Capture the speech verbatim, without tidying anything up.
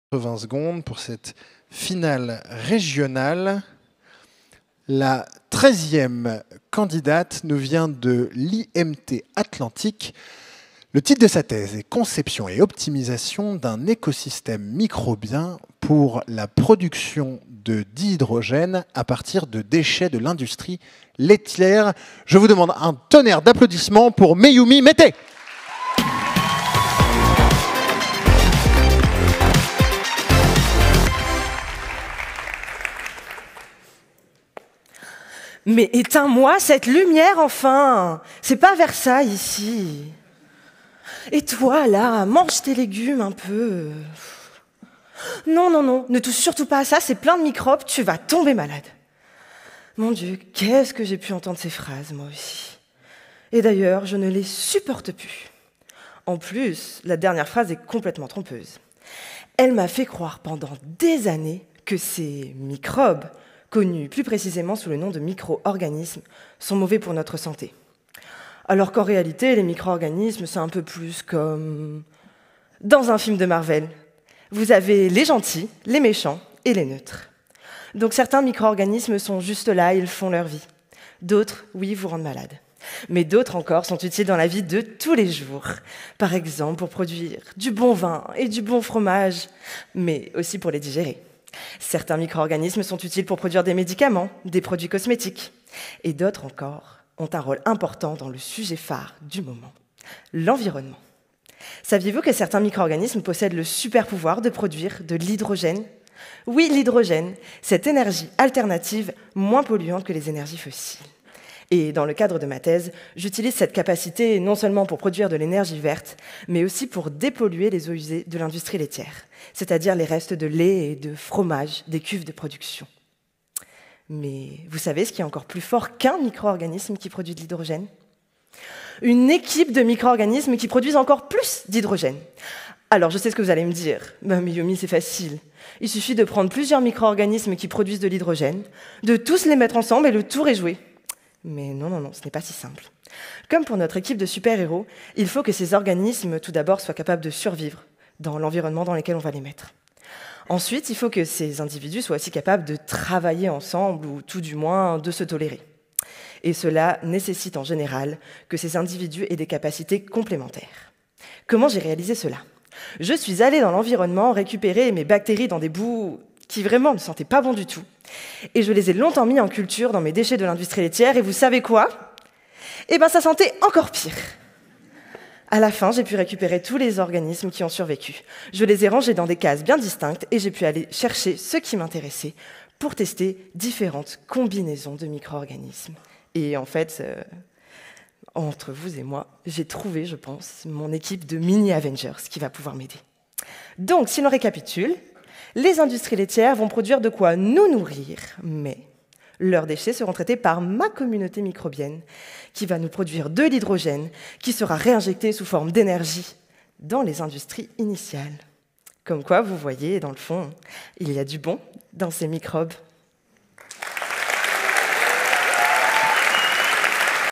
quatre-vingts secondes pour cette finale régionale. La treizième candidate nous vient de l'I M T Atlantique. Le titre de sa thèse est « Conception et optimisation d'un écosystème microbien pour la production de dihydrogène à partir de déchets de l'industrie laitière ». Je vous demande un tonnerre d'applaudissements pour Mayumi Mete. Mais éteins-moi cette lumière, enfin! C'est pas Versailles, ici. Et toi, là, mange tes légumes un peu. Non, non, non, ne touche surtout pas à ça, c'est plein de microbes, tu vas tomber malade. Mon Dieu, qu'est-ce que j'ai pu entendre ces phrases, moi aussi. Et d'ailleurs, je ne les supporte plus. En plus, la dernière phrase est complètement trompeuse. Elle m'a fait croire pendant des années que ces microbes, connus plus précisément sous le nom de micro-organismes, sont mauvais pour notre santé. Alors qu'en réalité, les micro-organismes, c'est un peu plus comme dans un film de Marvel. Vous avez les gentils, les méchants et les neutres. Donc certains micro-organismes sont juste là, ils font leur vie. D'autres, oui, vous rendent malade. Mais d'autres encore sont utiles dans la vie de tous les jours. Par exemple, pour produire du bon vin et du bon fromage, mais aussi pour les digérer. Certains micro-organismes sont utiles pour produire des médicaments, des produits cosmétiques. Et d'autres encore ont un rôle important dans le sujet phare du moment, l'environnement. Saviez-vous que certains micro-organismes possèdent le super pouvoir de produire de l'hydrogène ? Oui, l'hydrogène, cette énergie alternative moins polluante que les énergies fossiles. Et dans le cadre de ma thèse, j'utilise cette capacité non seulement pour produire de l'énergie verte, mais aussi pour dépolluer les eaux usées de l'industrie laitière, c'est-à-dire les restes de lait et de fromage des cuves de production. Mais vous savez ce qui est encore plus fort qu'un micro-organisme qui produit de l'hydrogène ? Une équipe de micro-organismes qui produisent encore plus d'hydrogène. Alors, je sais ce que vous allez me dire. Ben, Mayumi, c'est facile. Il suffit de prendre plusieurs micro-organismes qui produisent de l'hydrogène, de tous les mettre ensemble et le tour est joué. Mais non, non, non, ce n'est pas si simple. Comme pour notre équipe de super-héros, il faut que ces organismes, tout d'abord, soient capables de survivre dans l'environnement dans lequel on va les mettre. Ensuite, il faut que ces individus soient aussi capables de travailler ensemble, ou tout du moins de se tolérer. Et cela nécessite en général que ces individus aient des capacités complémentaires. Comment j'ai réalisé cela ? Je suis allée dans l'environnement récupérer mes bactéries dans des boues qui vraiment ne sentaient pas bon du tout. Et je les ai longtemps mis en culture dans mes déchets de l'industrie laitière. Et vous savez quoi ? Eh bien, ça sentait encore pire. À la fin, j'ai pu récupérer tous les organismes qui ont survécu. Je les ai rangés dans des cases bien distinctes et j'ai pu aller chercher ceux qui m'intéressaient pour tester différentes combinaisons de micro-organismes. Et en fait, euh, entre vous et moi, j'ai trouvé, je pense, mon équipe de mini-Avengers qui va pouvoir m'aider. Donc, si l'on récapitule, les industries laitières vont produire de quoi nous nourrir, mais leurs déchets seront traités par ma communauté microbienne qui va nous produire de l'hydrogène qui sera réinjecté sous forme d'énergie dans les industries initiales. Comme quoi, vous voyez, dans le fond, il y a du bon dans ces microbes.